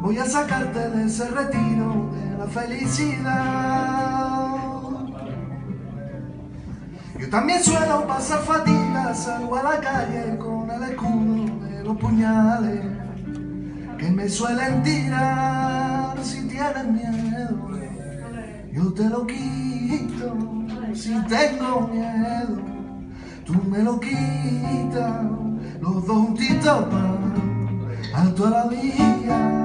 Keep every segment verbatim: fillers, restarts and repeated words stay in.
voy a sacarte de ese retiro de la felicidad. Yo también suelo pasar fatiga, salgo a la calle con el escudo de los puñales que me suelen tirar. Si tienes miedo, yo te lo quito. Si tengo miedo, tú me lo quitas. Los dos juntitos pa' a toda la vida.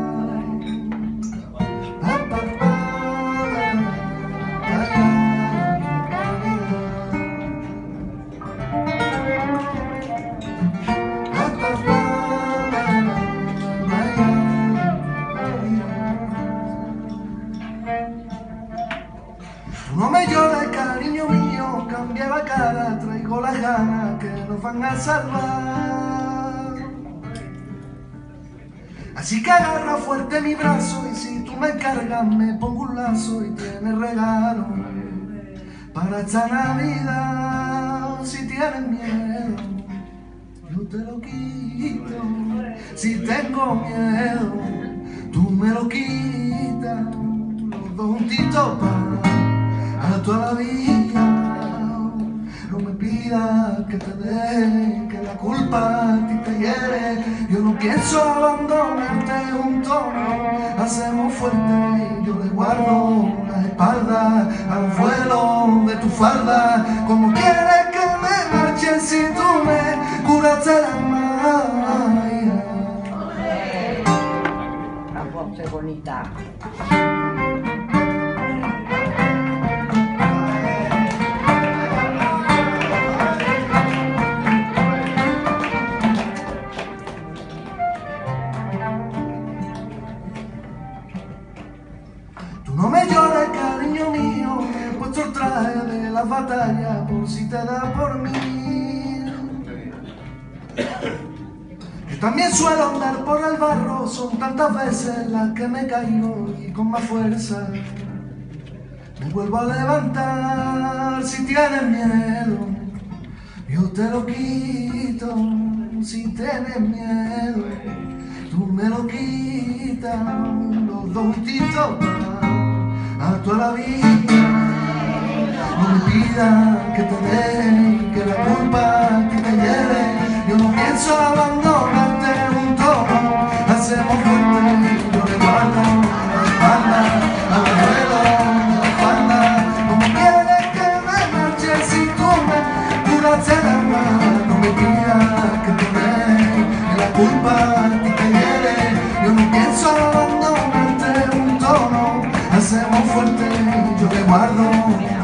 No me llores, cariño mío, cambia la cara, traigo las ganas que nos van a salvar. Así que agarra fuerte mi brazo y si tú me cargas me pongo un lazo y tienes regalo para esta Navidad. Si tienes miedo, yo te lo quito. Si tengo miedo, tú me lo quitas. Los dos juntitos pa' a toda la vida. No me pidas que te deje, que la culpa a ti te hiere. Yo no pienso abandonarte juntos, no. Hacemos fuerte y yo le guardo la espalda al vuelo de tu falda. Como quieres que me marche si tú me curaste la magia. La voz es bonita. No me llores, cariño mío, me he puesto el traje de las batallas por si te da por mí. Yo también suelo andar por el barro, son tantas veces las que me caigo y con más fuerza me vuelvo a levantar. Si tienes miedo, yo te lo quito. Si tienes miedo, tú me lo quitas. Los dos juntitos a toda la vida. No me pidas que te deje, que la culpa a ti te lleve. Yo no pienso abandonarte juntos, hacemos fuerte. Yo le guardo la espalda al vuelo de la falda. Como quieres que me marche si tú me curaste la mano. No me pidas que te deje, que la culpa a ti te lleve. Yo no pienso abandonarte juntos, no. Hacemos fuerte, yo le guardo